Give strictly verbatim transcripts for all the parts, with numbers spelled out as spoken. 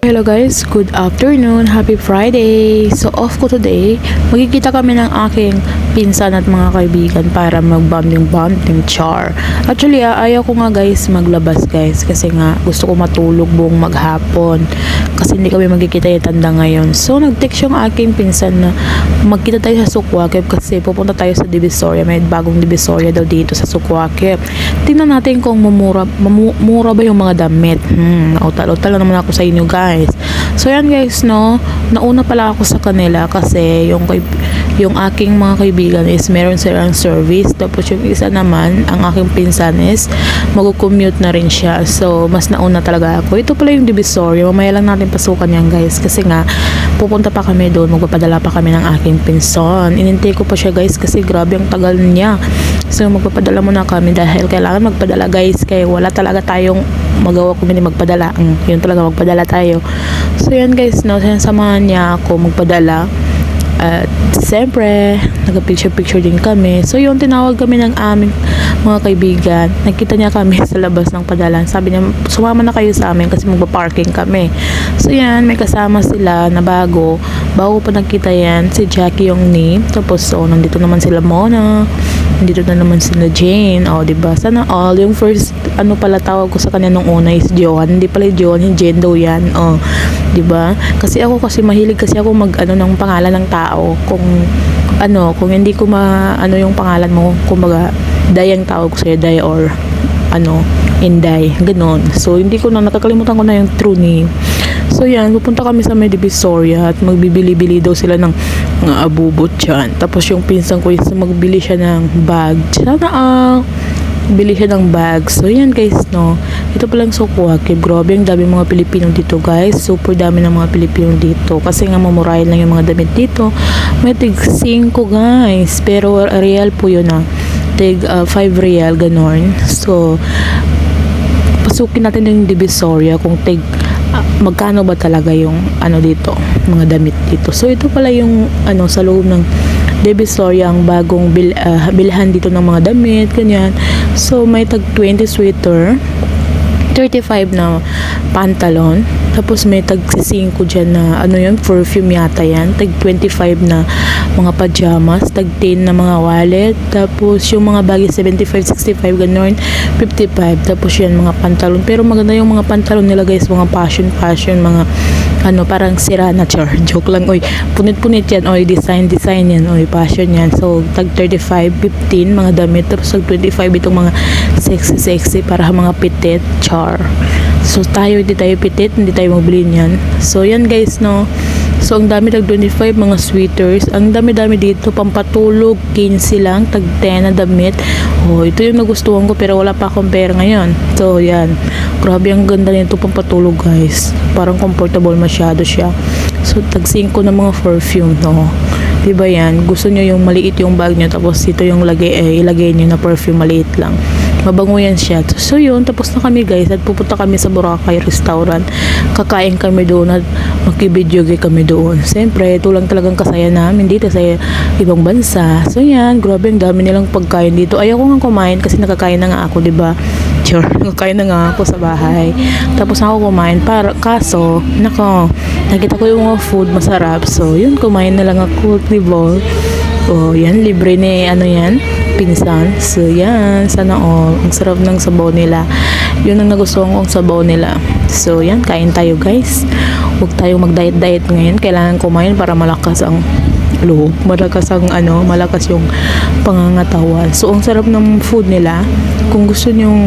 Hello guys, good afternoon, happy Friday! So off ko today, magkikita kami ng aking pinsan at mga kaibigan para mag-bonding-bonding char. Actually, ah, ayaw ko nga guys maglabas guys kasi nga gusto ko matulog buong maghapon kasi hindi kami magkikita yung tanda ngayon. So nag-text yung aking pinsan na magkita tayo sa Sukwakep kasi pupunta tayo sa Divisoria. May bagong Divisoria daw dito sa Sukwakep. Tingnan natin kung mamura, mamura ba yung mga damit. Hmm, nautal-utal naman ako sa inyo guys. So yan guys, no, nauna pala ako sa kanila kasi yung yung aking mga kaibigan is meron silang service, tapos yung isa naman, ang aking pinsan is mag-commute na rin siya. So mas nauna talaga ako. Ito pala yung Divisoria, mamaya lang natin pasukan yan guys kasi nga pupunta pa kami doon, magpapadala pa kami ng aking pinsan. Inintay ko pa siya guys kasi grabe ang tagal niya. So magpapadala muna kami dahil kailangan magpadala guys, kaya wala talaga tayong magawa kung hindi magpadala. Mm, yun talaga, magpadala tayo. So yan guys, no, samahan niya ako magpadala. At siyempre, nag-picture-picture din kami. So yun, tinawag kami ng aming mga kaibigan. Nakita niya kami sa labas ng padalan. Sabi niya, sumama na kayo sa amin kasi magpa-parking kami. So yan, may kasama sila na bago. Bago pa nakita yan, si Jackie yung name. Tapos so, nandito naman sila Mona. Nandito na naman sila Jane. O, diba? Sana all. Yung first, ano pala tawag ko sa kanya nung una is Johan. Hindi pala Johan, yung Jane daw yan. O, diba? Kasi ako kasi mahilig kasi ako mag ano ng pangalan ng tao. Kung ano, kung hindi ko ma ano yung pangalan mo, kumbaga Day ang tawag ko sa'yo, Day or ano, Inday, ganon. So hindi ko na, nakakalimutan ko na yung true name. So yan, pupunta kami sa may Divisoria at magbibili-bili daw sila ng mga abubot dyan. Tapos yung pinsan ko is magbili siya ng bag. Sana ah bili siya ng bag. So yan guys, no, ito palang Sukwakep. Grabe ang dami mga Pilipino dito guys, super dami ng mga Pilipino dito kasi nga mamurahin lang yung mga damit dito. May tig singko guys, pero real po yun ah, tig uh, five real ganon. So pasukin natin yung Divisoria kung tig uh, magkano ba talaga yung ano dito, mga damit dito. So ito pala yung ano sa loob ng Divisoria, ang bagong bil, uh, bilhan dito ng mga damit, ganyan. So may tag twenty sweater, thirty-five na pantalon, tapos may tag five dyan na ano yun, perfume yata yan, tag twenty-five na mga pajamas, tag ten na mga wallet, tapos yung mga bagay seventy-five, sixty-five, ganon, fifty-five, tapos yan mga pantalon. Pero maganda yung mga pantalon nila guys, mga fashion fashion, mga ano, parang sira na, char, joke lang, oy, punit-punit yan, oy, design, design yan, oy, fashion yan. So, tag thirty-five, fifteen, mga damit, tapos tag twenty-five, itong mga sexy, sexy, para mga pitit, char. So, tayo, hindi tayo pitit, hindi tayo mabili niyan. So, yan guys, no. So, ang dami tag twenty-five, mga sweaters. Ang dami-dami dito, pampatulog, quince lang, tag ten na damit. Oh, ito yung nagustuhan ko, pero wala pa akong pera ngayon. So, yan. Grabe, ang ganda nito pampatulog, guys. Parang comfortable masyado siya. So, tag five na mga perfume, no. Diba yan? Gusto nyo yung maliit yung bag nyo, tapos ito yung lagay, eh, ilagay nyo na perfume, maliit lang. Mabango yan siya. So yun, tapos na kami guys at pupunta kami sa Boracay restaurant. Kakain kami doon at magkibidyo kami doon. Siyempre, ito lang talagang kasaya namin dito sa ibang bansa. So yan, grabe ang dami nilang pagkain dito. Ayaw ko nga kumain kasi nakakain na nga ako, diba? Sure, nakakain na nga ako sa bahay. Tapos ako kumain, para, kaso, nako, nakita ko yung mga food masarap. So yun, kumain na lang ako, diba? Oh, yan, libre ni ano yan, pinsan. So yan, sana all, ang sarap ng sabaw nila. Yun ang nagustuhan kong sabaw nila. So yan, kain tayo guys. Huwag tayong mag-diet-diet ngayon. Kailangan kumain para malakas ang loob, malakas ang ano, malakas yung pangangatawan. So ang sarap ng food nila. Kung gusto nyong,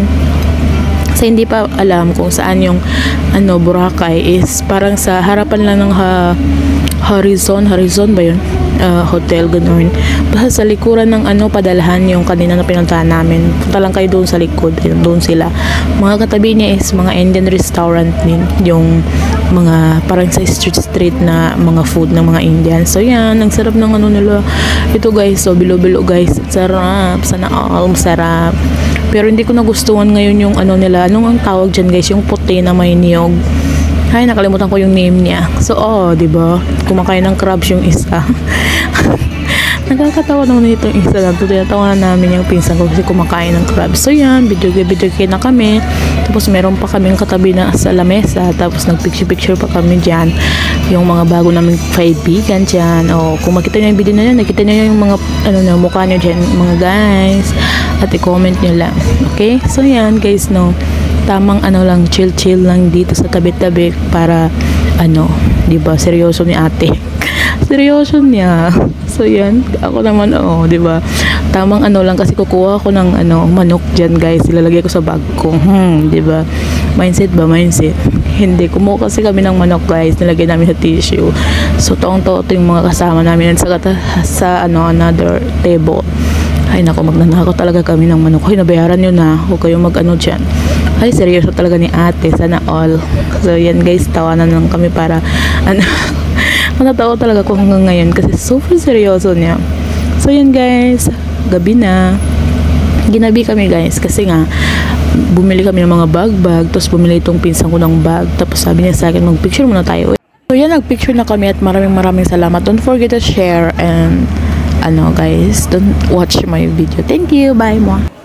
sa hindi pa alam kung saan yung ano, Boracay is parang sa harapan lang ng ha, Horizon, Horizon ba yun? Uh, hotel, ganoon. Basta sa likuran ng ano, padalahan yung kanina na pinuntahan namin. Punta lang kayo doon sa likod. Doon sila. Mga katabi niya is mga Indian restaurant din. Yung mga parang sa street street na mga food ng mga Indian. So yan, ang sarap ng ano nila. Ito guys, so bilo-bilo guys. Sarap. Sana all, sarap. Pero hindi ko nagustuhan ngayon yung ano nila. Anong ang tawag dyan guys? Yung puti na may niyog. Ay, nakalimutan ko yung name niya. So, oh, di ba? Kumakain ng crabs yung isa. Nagkakatawa naman nito yung isa lang. Tinatawanan namin yung pinsan ko kasi kumakain ng crabs. So, yan. Video-video na kami. Tapos, meron pa kaming katabi na sa lamesa. Tapos, nagpicture-picture pa kami dyan. Yung mga bago naming kaibigan dyan. O, kung makita nyo yung video na yan, nakita nyo yung mga, ano na, mukha nyo dyan, mga guys. At i-comment nyo lang. Okay? So, yan, guys, no. Tamang, ano lang, chill-chill lang dito sa tabi-tabi para, ano, di ba, seryoso ni ate. Seryoso niya. So, yan. Ako naman, oo, di ba? Tamang ano lang kasi kukuha ko ng ano, manok dyan, guys. Ilalagay ko sa bag ko. Hmm, di ba? Mindset ba? Mindset. Hindi. Kumuha kasi kami ng manok, guys. Nilagay namin sa tissue. So, taong-taong yung mga kasama namin sa, sa ano, another table. Ay, naku, magnanakaw talaga kami ng manok. Hoy, nabayaran nyo na. Huwag kayong mag-ano dyan. Ay, seryoso talaga ni ate. Sana all. So, yan, guys. Tawanan lang kami para, ano, matatawa talaga ko hanggang ngayon kasi super seryoso niya. So, yan, guys. Gabi na. Ginabi kami, guys, kasi nga bumili kami ng mga bag-bag, tapos bumili itong pinsan ko ng bag, tapos sabi niya sa akin, mag-picture muna tayo. So, yan, nag-picture na kami at maraming maraming salamat. Don't forget to share and ano, guys, don't watch my video. Thank you. Bye, mo.